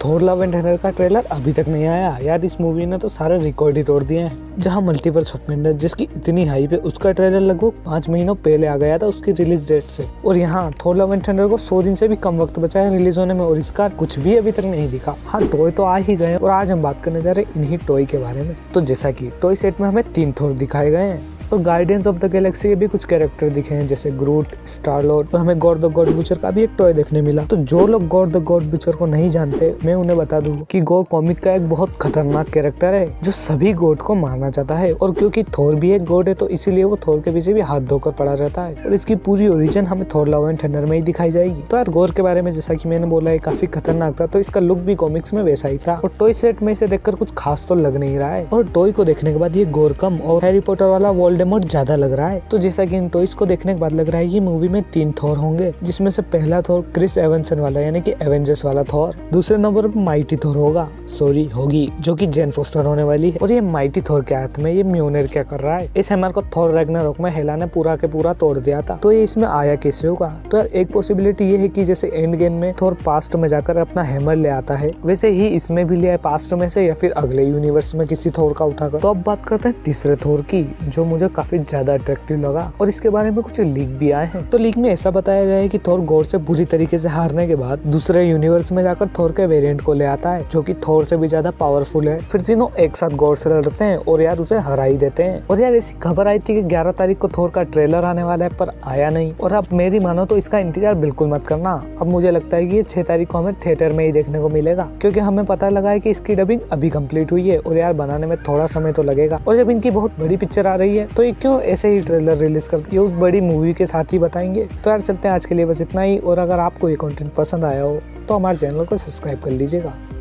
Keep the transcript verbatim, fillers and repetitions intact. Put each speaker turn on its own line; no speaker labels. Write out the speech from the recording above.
Thor love and thunder का trailer अभी तक नहीं आया यार। इस मूवी ने तो सारे रिकॉर्ड ही तोड़ दिए हैं। जहां मल्टीवर्स ऑफ मैडनेस जिसकी इतनी हाइप है, उसका ट्रेलर लगभग पाँच महीनों पहले आ गया था उसकी रिलीज डेट से, और यहाँ थोर लव एंड थंडर को सौ दिन से भी कम वक्त बचा है रिलीज होने में, और इसका कुछ भी अभी तक नहीं दिखा। हाँ, टॉय तो आ ही गए और आज हम बात करने जा रहे हैं इन्हीं टॉय के बारे में। तो जैसा कि टॉय सेट में हमें तीन थोर दिखाए गए हैं और गार्डियंस ऑफ द गैलेक्सी के भी कुछ कैरेक्टर दिखे हैं जैसे ग्रूट, स्टार लॉर्ड, और हमें गॉड द गॉड बुचर का भी एक टॉय देखने मिला। तो जो लोग गॉड द गॉड बुचर को नहीं जानते, मैं उन्हें बता दूं कि गॉड कॉमिक का एक बहुत खतरनाक कैरेक्टर है जो सभी गॉड को मारना चाहता है, और क्योंकि थोर भी एक गॉड है तो इसीलिए वो थोर के पीछे भी हाथ धोकर पड़ा रहता है, और इसकी पूरी ओरिजिन हमें थोर लव एंड थंडर में ही दिखाई जाएगी। तो यार गॉड के बारे में जैसा कि मैंने बोला है काफी खतरनाक था, तो इसका लुक भी कॉमिक्स में वैसा ही था, और टॉय सेट में इसे देखकर कुछ खास तो लग नहीं रहा है, और टॉय को देखने के बाद ये गोर कम और हैरी पॉटर वाला वोल्डेमॉर्ट ज्यादा लग रहा है। तो जैसा कि इन टॉयज को देखने के बाद लग रहा है ये मूवी में तीन थोर होंगे, जिसमें से पहला थोर क्रिस एवंसन वाला यानी कि एवेंजर्स वाला थोर, दूसरे नंबर पर माइटी थोर होगा सॉरी होगी जो कि जेन फोस्टर होने वाली है, और ये माइटी थोर के हाथ में ये म्योनेर क्या कर रहा है। इस हैमर को थोर रैग्नारोक में हेला ने पूरा के पूरा तोड़ दिया था, तो ये इसमें आया कैसे होगा। तो यार एक पॉसिबिलिटी ये है कि जैसे एंड गेम में थोर पास्ट में जाकर अपना हैमर ले आता है, वैसे ही इसमें भी ले आए पास्ट में से या फिर अगले यूनिवर्स में किसी थोर का उठाकर। तो अब बात करते हैं तीसरे थोर की, जो मुझे काफी ज्यादा अट्रैक्टिव लगा और इसके बारे में कुछ लीक भी आए हैं। तो लीक में ऐसा बताया गया है कि थोर गॉड से बुरी तरीके से हारने के बाद दूसरे यूनिवर्स में जाकर थोर के वेरिएंट को ले आता है जो कि थोर से भी ज्यादा पावरफुल है। फिर तीनों एक साथ गॉड से लड़ते हैं और यार उसे हरा ही देते हैं। और यार ऐसी खबर आई थी कि ग्यारह तारीख को थोर का ट्रेलर आने वाला है, पर आया नहीं, और अब मेरी मानो तो इसका इंतजार बिल्कुल मत करना। अब मुझे लगता है कि ये छह तारीख को हमें थिएटर में ही देखने को मिलेगा, क्योंकि हमें पता लगा है कि इसकी डबिंग अभी कंप्लीट हुई है, और यार बनाने में थोड़ा समय तो लगेगा, और जब इनकी बहुत बड़ी पिक्चर आ रही है तो ये क्यों ऐसे ही ट्रेलर रिलीज कर ये उस बड़ी मूवी के साथ ही बताएंगे। तो यार चलते हैं, आज के लिए बस इतना ही, और अगर आपको ये कंटेंट पसंद आया हो तो हमारे चैनल को सब्सक्राइब कर लीजिएगा।